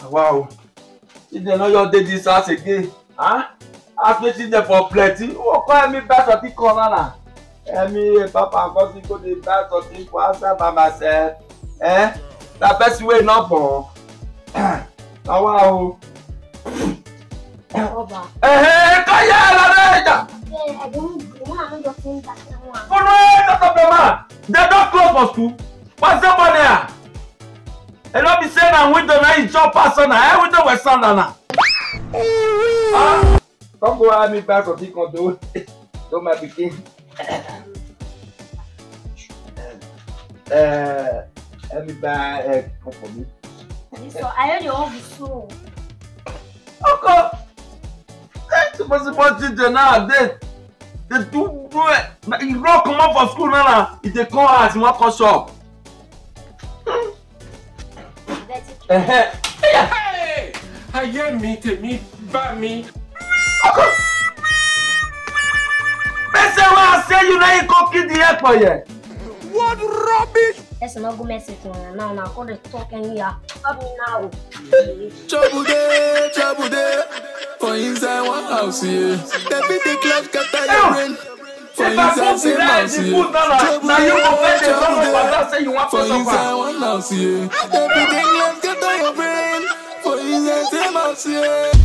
Wow. You don't know your day this house again. Huh? I'm waiting there for plenty. Oh, call me back to the corner. Me, Papa, I'm going to go to the back to the answer by myself. Eh? That best way not born. Now, wow. Eh, Kaya, I don't think that. they don't close for school. What's up on there? And don't be saying I'm window now, it's your person. I window was Sunday now. Come go have me back from the condo. Don't my begin. Let me buy come for me. So I heard you all before. Okay. That's supposed to do nowadays. They do it. You don't come up for school now. If they come out, you want to shop. Hey! I hear me to me, but me. Okay. Say what I say, you know you go kill the air for you. What rubbish! That's not good message now. Now go to talking here. Up me now. Trouble there. For inside one house here. The big club scatter your brain. For inside same house here. For inside one house here. The big club scatter your brain. For inside same house here.